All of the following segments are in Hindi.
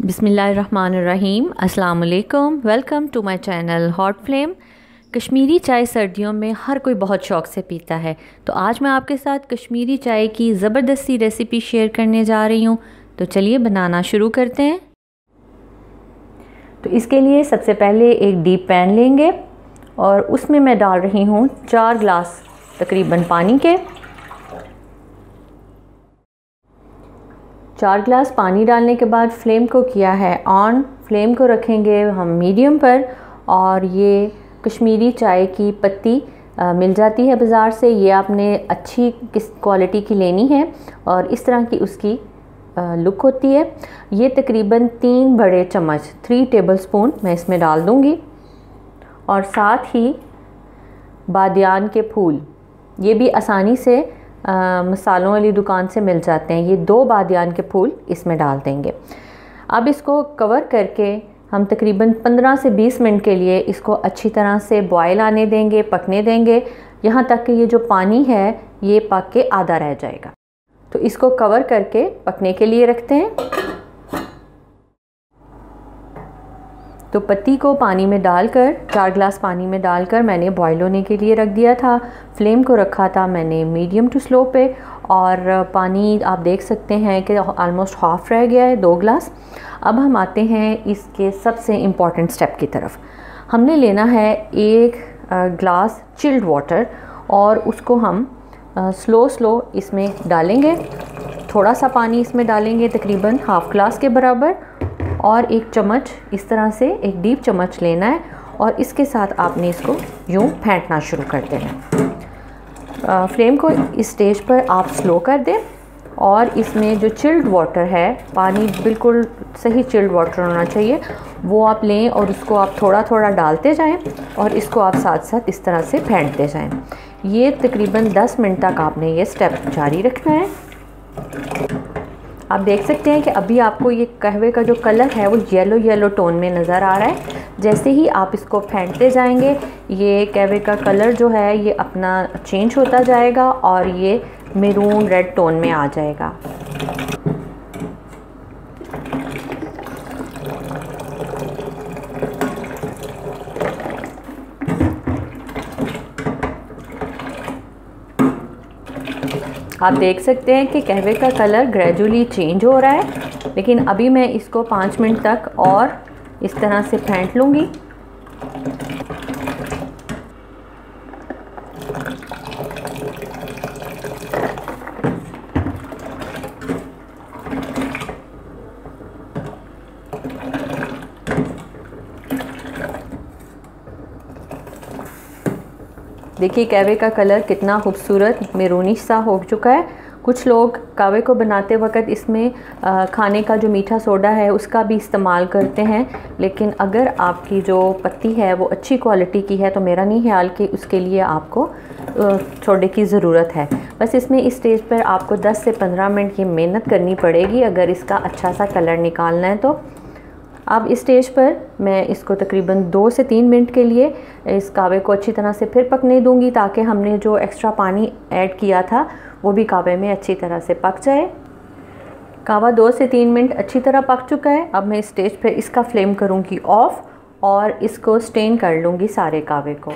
बिस्मिल्लाहिर्रहमानिर्रहीम। अस्सलाम वालेकुम। Welcome to my channel hot flame. Kashmiri चाय सर्दियों में हर कोई बहुत शौक़ से पीता है, तो आज मैं आपके साथ कश्मीरी चाय की ज़बरदस्ती रेसिपी शेयर करने जा रही हूँ। तो चलिए बनाना शुरू करते हैं। तो इसके लिए सबसे पहले एक डीप पैन लेंगे और उसमें मैं डाल रही हूँ 4 गिलास तकरीबन पानी के। 4 गिलास पानी डालने के बाद फ्लेम को किया है ऑन। फ्लेम को रखेंगे हम मीडियम पर। और ये कश्मीरी चाय की पत्ती मिल जाती है बाज़ार से, ये आपने अच्छी किस क्वालिटी की लेनी है और इस तरह की उसकी लुक होती है। ये तकरीबन 3 बड़े चम्मच 3 टेबलस्पून मैं इसमें डाल दूँगी। और साथ ही बादियान के फूल, ये भी आसानी से मसालों वाली दुकान से मिल जाते हैं। ये 2 बादियान के फूल इसमें डाल देंगे। अब इसको कवर करके हम तकरीबन 15 से 20 मिनट के लिए इसको अच्छी तरह से बॉयल आने देंगे, पकने देंगे, यहाँ तक कि ये जो पानी है ये पक के आधा रह जाएगा। तो इसको कवर करके पकने के लिए रखते हैं। तो पत्ती को पानी में डालकर 4 गिलास पानी में डालकर मैंने बॉयल होने के लिए रख दिया था। फ्लेम को रखा था मैंने मीडियम टू स्लो पे और पानी आप देख सकते हैं कि ऑलमोस्ट हाफ़ रह गया है, 2 गिलास। अब हम आते हैं इसके सबसे इम्पॉर्टेंट स्टेप की तरफ। हमने लेना है 1 गिलास चिल्ड वाटर और उसको हम स्लो इसमें डालेंगे। थोड़ा सा पानी इसमें डालेंगे तकरीबन हाफ़ गिलास के बराबर और 1 चम्मच इस तरह से एक डीप चम्मच लेना है और इसके साथ आपने इसको यूं फेंटना शुरू कर देना। फ्लेम को इस स्टेज पर आप स्लो कर दें और इसमें जो चिल्ड वाटर है, पानी बिल्कुल सही चिल्ड वाटर होना चाहिए, वो आप लें और उसको आप थोड़ा थोड़ा डालते जाएं और इसको आप साथ साथ इस तरह से फेंटते जाएं। ये तकरीबन 10 मिनट तक आपने ये स्टेप जारी रखना है। आप देख सकते हैं कि अभी आपको ये कहवे का जो कलर है वो येलो टोन में नज़र आ रहा है। जैसे ही आप इसको फेंटते जाएंगे ये कहवे का कलर जो है ये अपना चेंज होता जाएगा और ये मैरून रेड टोन में आ जाएगा। आप देख सकते हैं कि कहवे का कलर ग्रेजुअली चेंज हो रहा है, लेकिन अभी मैं इसको 5 मिनट तक और इस तरह से फेंट लूँगी। देखिए कहवे का कलर कितना खूबसूरत मैरूनिश सा हो चुका है। कुछ लोग कहवे को बनाते वक्त इसमें खाने का जो मीठा सोडा है उसका भी इस्तेमाल करते हैं, लेकिन अगर आपकी जो पत्ती है वो अच्छी क्वालिटी की है तो मेरा नहीं ख्याल कि उसके लिए आपको सोडे की ज़रूरत है। बस इसमें इस स्टेज पर आपको 10 से 15 मिनट की मेहनत करनी पड़ेगी अगर इसका अच्छा सा कलर निकालना है तो। अब इस स्टेज पर मैं इसको तकरीबन 2 से 3 मिनट के लिए इस कहवे को अच्छी तरह से फिर पकने दूंगी ताकि हमने जो एक्स्ट्रा पानी ऐड किया था वो भी कहवे में अच्छी तरह से पक जाए। कहवा 2 से 3 मिनट अच्छी तरह पक चुका है। अब मैं इस स्टेज पर इसका फ्लेम करूंगी ऑफ़ और इसको स्ट्रेन कर लूँगी सारे कहवे को।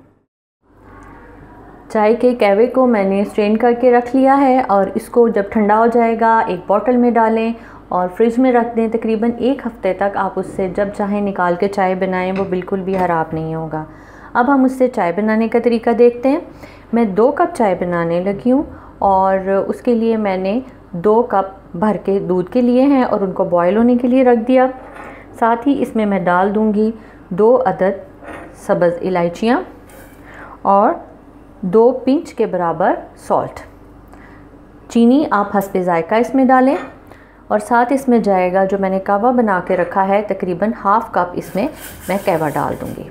चाय के कहवे को मैंने स्ट्रेन करके रख लिया है और इसको जब ठंडा हो जाएगा एक बॉटल में डालें और फ्रिज में रख दें। तकरीबन 1 हफ़्ते तक आप उससे जब चाहें निकाल के चाय बनाएं, वो बिल्कुल भी ख़राब नहीं होगा। अब हम उससे चाय बनाने का तरीका देखते हैं। मैं 2 कप चाय बनाने लगी हूँ और उसके लिए मैंने 2 कप भर के दूध के लिए हैं और उनको बॉयल होने के लिए रख दिया। साथ ही इसमें मैं डाल दूँगी 2 अदद सब्ज़ इलायचियाँ और 2 पिंच के बराबर सॉल्ट। चीनी आप हस्बे ज़ायक़ा इसमें डालें और साथ इसमें जाएगा जो मैंने कहवा बना के रखा है तकरीबन हाफ़ कप इसमें मैं कहवा डाल दूँगी।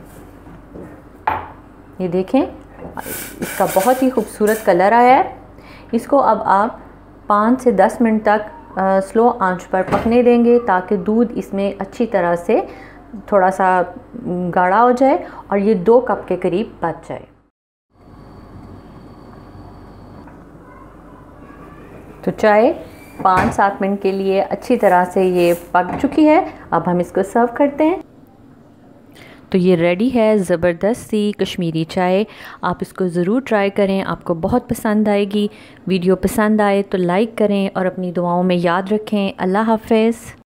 ये देखें इसका बहुत ही खूबसूरत कलर आया है। इसको अब आप 5 से 10 मिनट तक स्लो आंच पर पकने देंगे ताकि दूध इसमें अच्छी तरह से थोड़ा सा गाढ़ा हो जाए और ये 2 कप के करीब बच जाए। तो चाय 5-7 मिनट के लिए अच्छी तरह से ये पक चुकी है। अब हम इसको सर्व करते हैं। तो ये रेडी है ज़बरदस्त सी कश्मीरी चाय। आप इसको ज़रूर ट्राई करें, आपको बहुत पसंद आएगी। वीडियो पसंद आए तो लाइक करें और अपनी दुआओं में याद रखें। अल्लाह हाफ़िज़।